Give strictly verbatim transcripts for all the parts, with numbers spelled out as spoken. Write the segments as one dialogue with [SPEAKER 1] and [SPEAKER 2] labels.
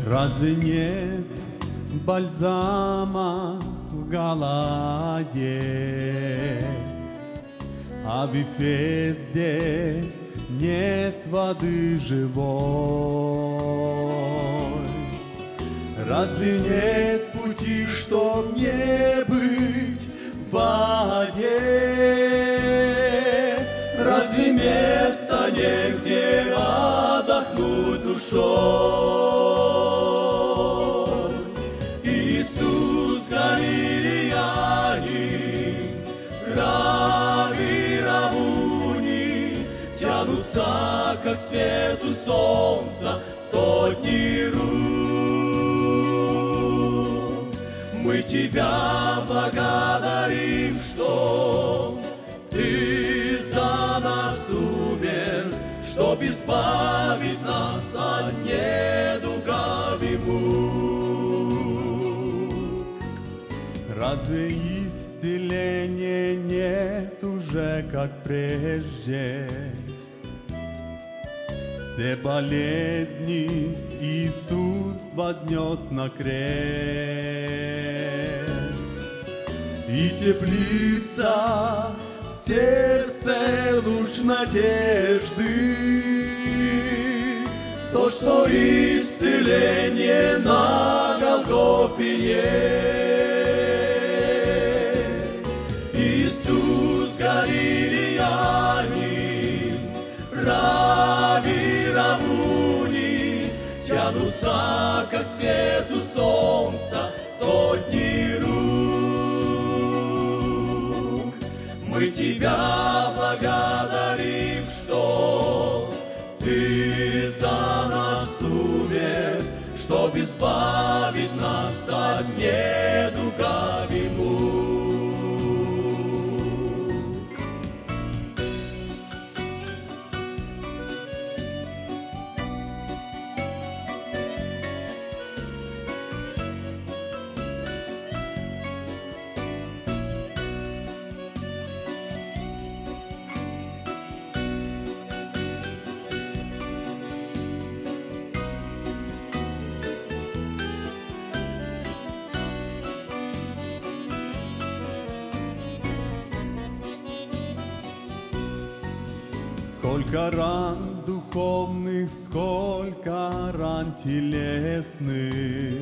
[SPEAKER 1] Разве нет бальзама в Галаде, а в Вифезде нет воды живой? Разве нет пути, чтоб не быть в воде? Разве места негде отдохнуть душой? Иисус Галилеянин, Рави Равуни тянутся, как свету солнца, сотни рук. Мы Тебя благодарим, что Ты за нас умер, чтоб избавить нас от недуга и мук. Разве исцеления нет уже, как прежде? Все болезни Иисус вознес на крест, и теплится в сердце луч надежды, то, что исцеление на Голгофе есть. Иисус Галилеянин, Рави Равуни тянутся, как свету солнца, сотни рук. Мы Тебя благодарим, что Ты за нас умер, чтоб избавить нас от недуга и мук. Сколько ран духовных, сколько ран телесных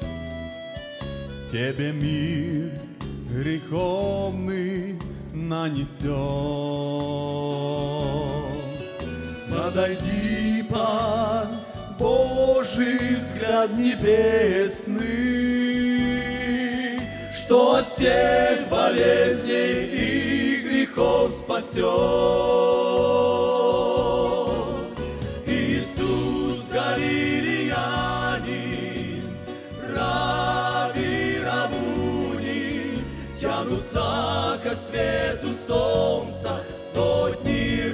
[SPEAKER 1] Тебе мир греховный нанесет. Подойди под Божий взгляд небесный, что от всех болезней и грехов спасет. Тянутся ко свету солнца сотни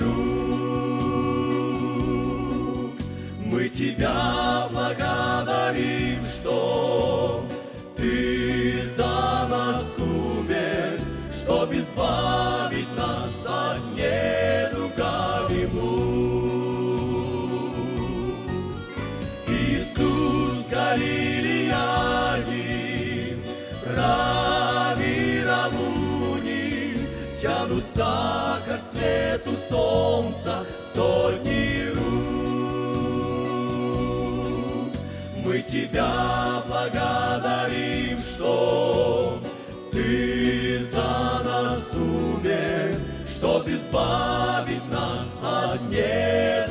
[SPEAKER 1] рук. Мы Тебя благодарим, что Ты за нас умер, чтоб избавить нас от недуга и мук. Иисус Галилеянин, Рави Равуни тянутся, как свету солнца, сотни рук. Мы Тебя благодарим, что Ты за нас умер, чтоб избавить нас от недуга